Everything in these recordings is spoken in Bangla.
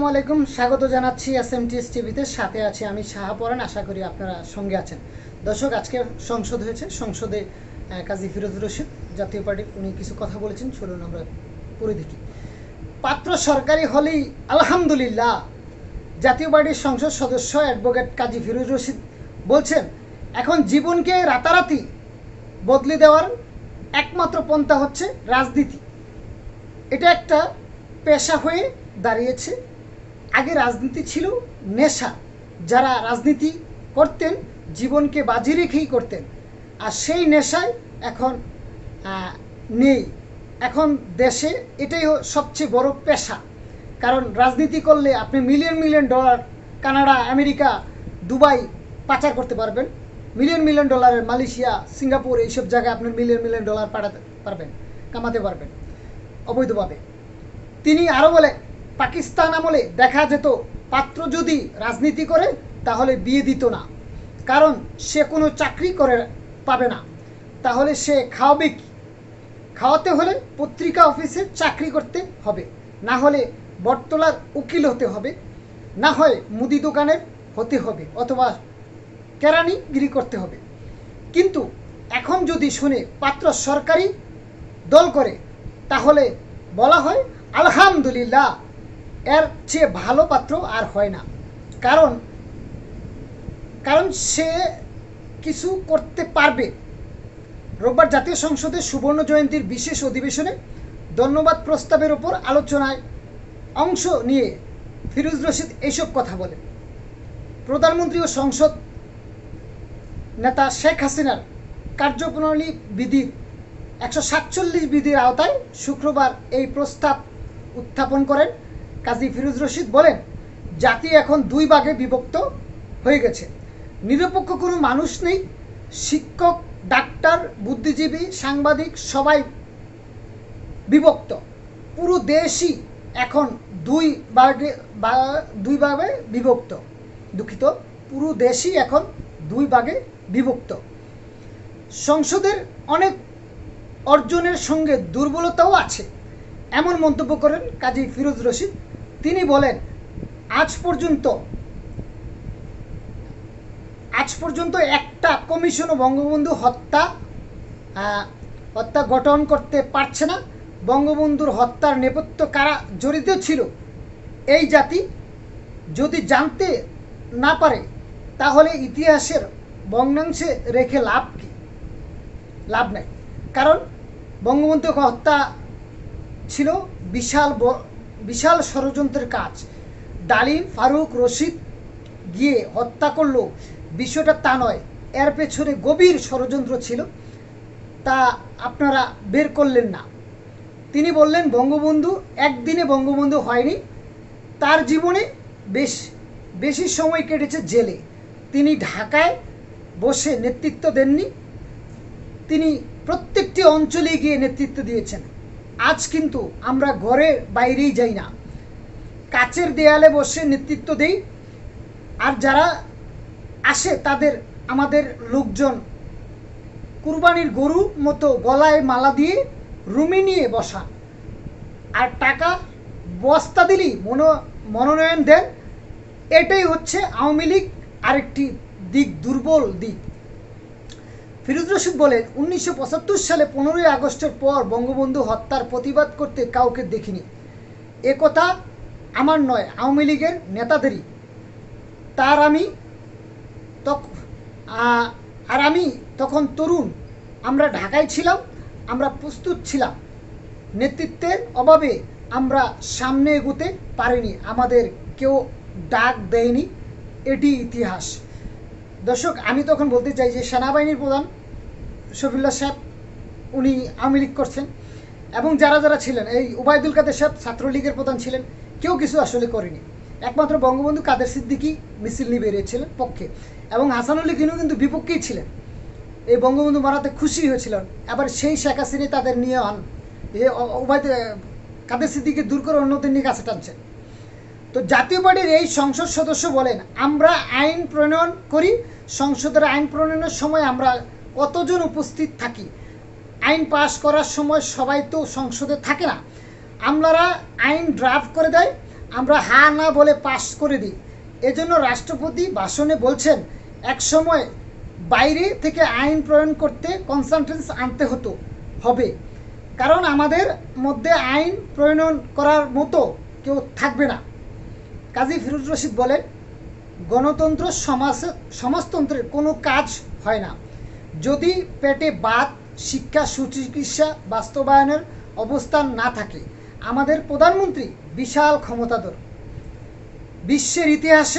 আসসালামু আলাইকুম, স্বাগত জানাচ্ছি SMTS টিভিতে। সাথে আছি আমি শাহ পরান। আশা করি আপনারা সঙ্গে আছেন। দর্শক, আজকে সংসদ হয়েছে। সংসদে কাজী ফিরোজ রশিদ জাতীয় পার্টির উনি কিছু কথা বলেছেন, চলুন আমরা পড়ে দেখি। পাত্র সরকারি হলেই আলহামদুলিল্লাহ। জাতীয় পার্টির সংসদ সদস্য অ্যাডভোকেট কাজী ফিরোজ রশিদ বলছেন, এখন জীবনকে রাতারাতি বদলে দেওয়ার একমাত্র পন্থা হচ্ছে রাজনীতি। এটা একটা পেশা হয়ে দাঁড়িয়েছে। আগে রাজনীতি ছিল নেশা। যারা রাজনীতি করতেন জীবনকে বাজি রেখেই করতেন, আর সেই নেশায় এখন নেই। এখন দেশে এটাই সবচেয়ে বড় পেশা। কারণ রাজনীতি করলে আপনি million million dollar Canada, America, Dubai পাচার করতে পারবেন। মিলিয়ন মিলিয়ন ডলারের মালয়েশিয়া, সিঙ্গাপুর এইসব জায়গায় আপনি মিলিয়ন মিলিয়ন ডলার পাঠাতে পারবেন, কামাতে পারবেন অবৈধভাবে। তিনি আরও বলে, পাকিস্তান আমলে দেখা যেত পাত্র যদি রাজনীতি করে তাহলে বিয়ে দিত না, কারণ সে কোনো চাকরি করে পাবে না। তাহলে সে খাওয়াবে কি? খাওয়াতে হলে পত্রিকা অফিসে চাকরি করতে হবে, না হলে বটতলার উকিল হতে হবে, না হয় মুদি দোকানের হতে হবে, অথবা কেরানিগিরি করতে হবে। কিন্তু এখন যদি শুনে পাত্র সরকারি দল করে তাহলে বলা হয় আলহামদুলিল্লাহ, এর চেয়ে ভালো পাত্র আর হয় না। কারণ সে কিছু করতে পারবে। রোববার জাতীয় সংসদের সুবর্ণ জয়ন্তীর বিশেষ অধিবেশনে ধন্যবাদ প্রস্তাবের ওপর আলোচনায় অংশ নিয়ে ফিরোজ রশিদ এইসব কথা বলেন। প্রধানমন্ত্রী ও সংসদ নেতা শেখ হাসিনার কার্যপ্রণালী বিধির 147 বিধির আওতায় শুক্রবার এই প্রস্তাব উত্থাপন করেন কাজী ফিরোজ রশিদ। বলেন, জাতি এখন দুই ভাগে বিভক্ত হয়ে গেছে। নিরপেক্ষ কোনো মানুষ নেই। শিক্ষক, ডাক্তার, বুদ্ধিজীবী, সাংবাদিক সবাই বিভক্ত। পুরো দেশই এখন দুই ভাগে বিভক্ত। দুঃখিত, পুরো দেশই এখন দুই ভাগে বিভক্ত। সংসদের অনেক অর্জনের সঙ্গে দুর্বলতাও আছে, এমন মন্তব্য করেন কাজী ফিরোজ রশিদ। তিনি বলেন, আজ পর্যন্ত একটা কমিশনও বঙ্গবন্ধু হত্যা গঠন করতে পারছে না। বঙ্গবন্ধুর হত্যার নেপথ্য কারা জড়িত ছিল এই জাতি যদি জানতে না পারে তাহলে ইতিহাসের ভগ্নাংশে রেখে লাভ নাই। কারণ বঙ্গবন্ধু হত্যা ছিল বিশাল ষড়যন্ত্রের কাজ। ডালিম, ফারুক, রশিদ গিয়ে হত্যা করলো বিষয়টা তা নয়, এর পেছনে গভীর ষড়যন্ত্র ছিল, তা আপনারা বের করলেন না। তিনি বললেন, বঙ্গবন্ধু একদিনে বঙ্গবন্ধু হয়নি। তার জীবনে বেশি সময় কেটেছে জেলে। তিনি ঢাকায় বসে নেতৃত্ব দেননি, তিনি প্রত্যেকটি অঞ্চলে গিয়ে নেতৃত্ব দিয়েছেন। আজ কিন্তু আমরা ঘরের বাইরেই যাই না, কাচের দেয়ালে বসে নেতৃত্ব দেই। আর যারা আসে তাদের আমাদের লোকজন কুরবানির গরু মতো গলায় মালা দিয়ে রুমে নিয়ে বসান, আর টাকা বস্তা দিলেই মনোনয়ন দেন। এটাই হচ্ছে আওয়ামী লীগ আরেকটি দিক, দুর্বল দিক। ফিরোজ রশিদ বলেন, 1975 সালে 15ই আগস্টের পর বঙ্গবন্ধু হত্যার প্রতিবাদ করতে কাউকে দেখিনি। এ কথা আমার নয়, আওয়ামী লীগের নেতাদেরই। আমি তখন তরুণ, আমরা ঢাকায় ছিলাম, আমরা প্রস্তুত ছিলাম। নেতৃত্বের অভাবে আমরা সামনে এগোতে পারিনি, আমাদের কেউ ডাক দেয়নি, এটি ইতিহাস। দর্শক, আমি তখন বলতে চাই যে সেনাবাহিনীর প্রধান শফিউল্লাহ সাহেব উনি আওয়ামী লীগ করছেন, এবং যারা ছিলেন, এই ওবায়দুল কাদের সাহেব ছাত্রলীগের প্রধান ছিলেন, কেউ কিছু আসলে করেনি। একমাত্র বঙ্গবন্ধু কাদের সিদ্দিকী মিছিল নিয়ে বেরিয়েছিলেন পক্ষে, এবং হাসানুল্লাহ খানও কিন্তু বিপক্ষেই ছিলেন। এই বঙ্গবন্ধু মারাতে খুশি হয়েছিলেন। আবার সেই শেখ হাসিনা তাদের নিয়ে হন, কাদের সিদ্দিকী দূর করে অন্যদের নিয়ে কাছে টানছেন। তো জাতীয় পার্টির এই সংসদ সদস্য বলেন, আমরা আইন প্রণয়ন করি, সংসদের আইন প্রণয়নের সময় আমরা কতজন উপস্থিত থাকি, আইন পাস করার সময় সবাই তো সংসদে থাকে না। আমলারা আইন ড্রাফট করে দেয়, আমরা হা না বলে পাশ করে দিই। এজন্য রাষ্ট্রপতি ভাষণে বলছেন একসময় বাইরে থেকে আইন প্রণয়ন করতে কনসালটেন্স আনতে হবে, কারণ আমাদের মধ্যে আইন প্রণয়ন করার মতো কেউ থাকবে না। কাজী ফিরোজ রশিদ বলেন, গণতন্ত্র সমাজতন্ত্রের কোনো কাজ হয় না যদি পেটে ভাত, শিক্ষা, সুচিকিৎসা বাস্তবায়নের অবস্থান না থাকে। আমাদের প্রধানমন্ত্রী বিশাল ক্ষমতাধর। বিশ্বের ইতিহাসে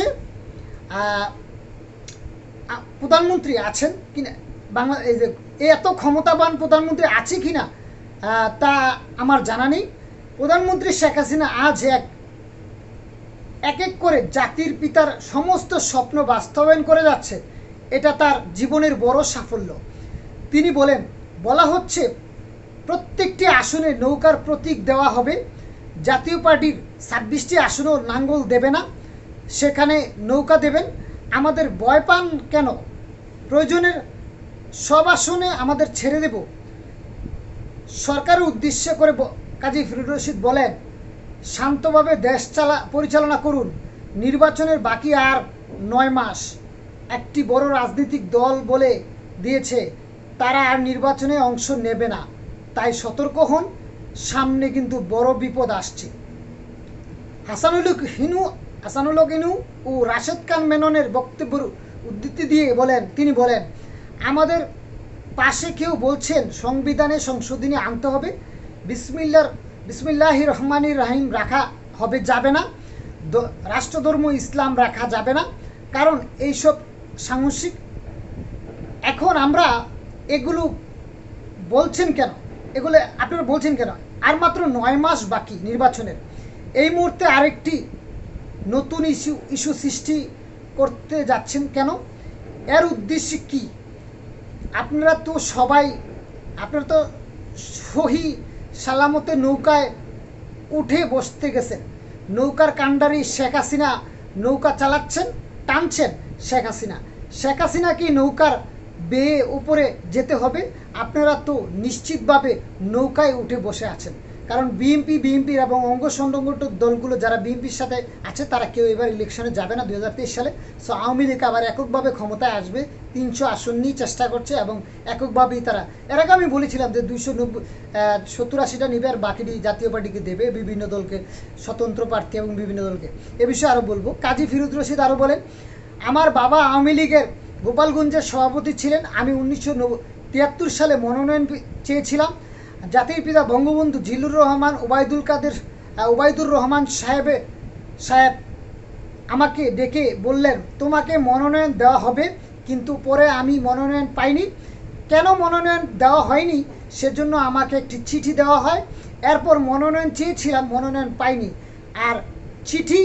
প্রধানমন্ত্রী আছেন কিনা, বাংলা এই যে এত ক্ষমতাবান প্রধানমন্ত্রী আছে কিনা তা আমার জানা নেই। প্রধানমন্ত্রী শেখ হাসিনা আজ এক এক করে জাতির পিতার সমস্ত স্বপ্ন বাস্তবায়ন করে যাচ্ছে। এটা তার জীবনের বড় সাফল্য। তিনি বলা হচ্ছে প্রত্যেকটি আসনে নৌকার প্রতীক দেওয়া হবে। জাতীয় পার্টির 26টি আসনেও নাঙ্গল দেবে না, সেখানে নৌকা দেবেন। আমাদের ভয় পান কেন? প্রয়োজনের সব আসনে আমাদের ছেড়ে দেব। সরকারের উদ্দেশ্য করে কাজী ফিরোজ রশিদ বলেন, শান্তভাবে দেশ পরিচালনা করুন। নির্বাচনের বাকি আর 9 মাস। একটি বড় রাজনৈতিক দল বলে দিয়েছে তারা আর নির্বাচনে অংশ নেবে না, তাই সতর্ক হন, সামনে কিন্তু বড় বিপদ আসছে। হাসানুল হক ইনু ও রাশেদ খান মেননের বক্তব্যের উদ্ধৃতি দিয়ে তিনি বলেন, আমাদের পাশে কেউ বলছেন সংবিধানে সংশোধনী আনতে হবে, বিসমিল্লাহির রহমানির রহিম রাখা যাবে না, রাষ্ট্রধর্ম ইসলাম রাখা যাবে না, কারণ এইসব সাংঘর্ষিক। এখন আমরা এগুলো বলছেন কেন? এগুলো আপনারা বলছেন কেন? আর মাত্র 9 মাস বাকি নির্বাচনের। এই মুহূর্তে আরেকটি নতুন ইস্যু সৃষ্টি করতে যাচ্ছেন কেন? এর উদ্দেশ্য কি? আপনারা তো সহি সালামতে নৌকায় উঠে বসতে গেছেন। নৌকার কান্ডারি শেখ হাসিনা নৌকা চালাচ্ছেন, টানছেন শেখ হাসিনা কি নৌকার বেয়ে উপরে যেতে হবে? আপনারা তো নিশ্চিতভাবে নৌকায় উঠে বসে আছেন, কারণ বিএনপির এবং অঙ্গ সংগঠন দলগুলো যারা বিএনপির সাথে আছে তারা কেউ এবার ইলেকশনে যাবে না 2023 সালে। সো আওয়ামী লীগ আবার এককভাবে ক্ষমতায় আসবে, 300 আসন নিয়ে চেষ্টা করছে এবং এককভাবেই তারা। এর আগে আমি বলেছিলাম যে 270-80টা নিবে আর বাকিটি জাতীয় পার্টিকে দেবে, বিভিন্ন দলকে, স্বতন্ত্র প্রার্থী এবং বিভিন্ন দলকে। এ বিষয়ে আরও বলবো। কাজী ফিরোজ রশিদ আরও বলেন, আমার বাবা আওয়ামী লীগের গোপালগঞ্জের সভাপতি ছিলেন। আমি 1973 সালে মনোনয়ন চেয়েছিলাম। জাতির পিতা বঙ্গবন্ধু জিল্লুর রহমান ওবায়দুর রহমান সাহেব আমাকে ডেকে বললেন, তোমাকে মনোনয়ন দেওয়া হবে, কিন্তু পরে আমি মনোনয়ন পাইনি। কেন মনোনয়ন দেওয়া হয়নি সেজন্য আমাকে একটি চিঠি দেওয়া হয়। এরপর মনোনয়ন চেয়েছিলাম, মনোনয়ন পাইনি, আর চিঠি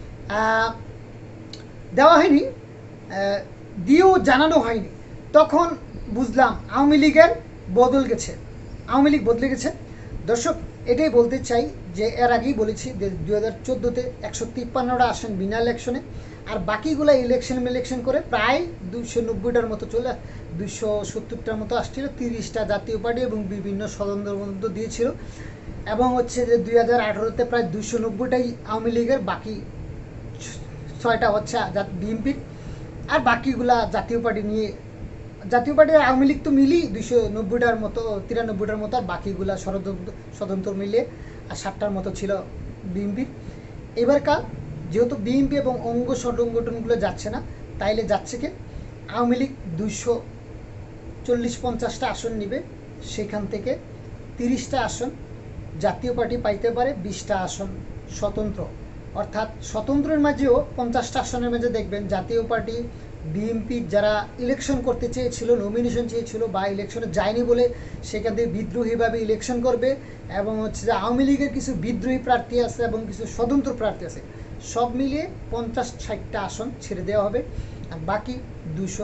দেওয়া হয়নি, দিয়েও জানানো হয়নি। তখন বুঝলাম আওয়ামী লীগ বদলে গেছে। দর্শক, এটাই বলতে চাই যে এর আগেই বলেছি যে 2014-তে 153টা আসন বিনা ইলেকশনে, আর বাকিগুলো ইলেকশন করে প্রায় 290টার মতো 270টার মতো আসছিল। 30টা জাতীয় পার্টি এবং বিভিন্ন স্বতন্ত্র মতো দিয়েছিল, এবং হচ্ছে যে 2018-তে প্রায় 290টাই আওয়ামী লীগের, বাকি 6টা হচ্ছে বিএনপির, আর বাকিগুলা জাতীয় পার্টি নিয়ে। জাতীয় পার্টি আর আওয়ামী লীগ তো মিলিয়ে 290টার মতো, 93টার মতো, আর বাকিগুলা স্বতন্ত্র মিলিয়ে আর 7টার মতো ছিল বিএনপির। এবারকার যেহেতু বিএনপি এবং অঙ্গ সংগঠনগুলো যাচ্ছে না, তাইলে যাচ্ছে কে? আওয়ামী লীগ 240-50টা আসন নিবে, সেখান থেকে 30টা আসন জাতীয় পার্টি পাইতে পারে, 20টা আসন স্বতন্ত্র। অর্থাৎ স্বতন্ত্রের মাঝেও 50টা আসনের মাঝে দেখবেন জাতীয় পার্টি, বিএনপি যারা ইলেকশন করতে চেয়েছিল, নমিনেশন চেয়েছিল বা ইলেকশনে যায়নি বলে সেখান থেকে বিদ্রোহীভাবে ইলেকশন করবে, এবং হচ্ছে যে আওয়ামী লীগের কিছু বিদ্রোহী প্রার্থী আছে এবং কিছু স্বতন্ত্র প্রার্থী আছে, সব মিলিয়ে 50-60টা আসন ছেড়ে দেওয়া হবে, আর বাকি 200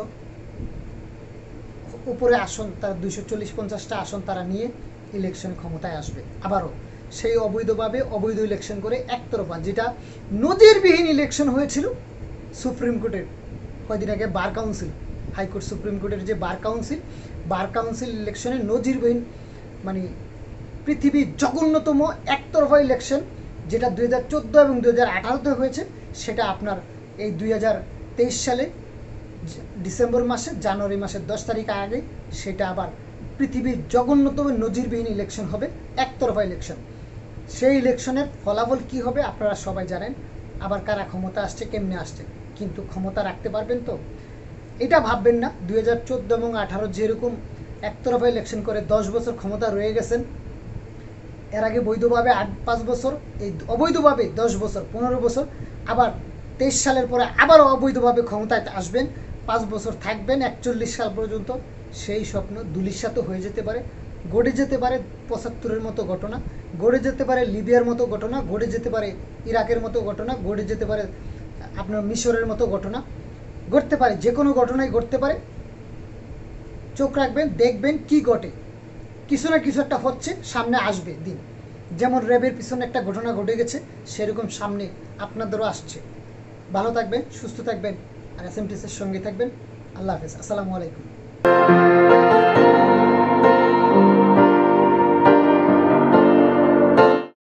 উপরে আসন, তারা 240-50টা আসন তারা নিয়ে ইলেকশন ক্ষমতায় আসবে। আবারও সেই অবৈধভাবে অবৈধ ইলেকশন করে একতরফা, যেটা নজিরবিহীন ইলেকশন হয়েছিল সুপ্রিম কোর্টের কয়েকদিন আগে, বার কাউন্সিল, হাইকোর্ট সুপ্রিম কোর্টের যে বার কাউন্সিল ইলেকশনে নজিরবিহীন, মানে পৃথিবীর জঘন্যতম একতরফা ইলেকশন যেটা 2014 এবং 2018-তে হয়েছে সেটা আপনার এই 2023 সালে ডিসেম্বর মাসে, জানুয়ারি মাসের 10 তারিখ আগে সেটা আবার পৃথিবীর জঘন্যতম নজিরবিহীন ইলেকশন হবে, একতরফা ইলেকশন। সেই ইলেকশনের ফলাফল কি হবে আপনারা সবাই জানেন, আবার কারা ক্ষমতা আসছে, কেমনে আসছে, কিন্তু ক্ষমতা রাখতে পারবেন তো? এটা ভাববেন না 2014 এবং 2018 যেরকম একতরফা ইলেকশন করে 10 বছর ক্ষমতা রয়ে গেছেন, এর আগে বৈধভাবে 5 বছর, এই অবৈধভাবে 10 বছর, 15 বছর, আবার 23 সালের পরে আবারও অবৈধভাবে ক্ষমতায় আসবেন, 5 বছর থাকবেন 41 সাল পর্যন্ত। সেই স্বপ্ন ধূলিসাৎ হয়ে যেতে পারে, গড়ে যেতে পারে 75-এর মতো ঘটনা, গড়ে যেতে পারে লিবিয়ার মতো ঘটনা, গড়ে যেতে পারে ইরাকের মতো ঘটনা, গড়ে যেতে পারে আপনার মিশরের মতো ঘটনা, ঘটতে পারে, যে কোনো ঘটনাই ঘটতে পারে। চোখ রাখবেন, দেখবেন কি ঘটে, কিছু না কিছু একটা হচ্ছে, সামনে আসবে দিন। যেমন র্যাবের পিছনে একটা ঘটনা ঘটে গেছে, সেরকম সামনে আপনাদেরও আসছে। ভালো থাকবেন, সুস্থ থাকবেন, আর SMTS এর সঙ্গে থাকবেন। আল্লাহ হাফেজ, আসসালামু আলাইকুম।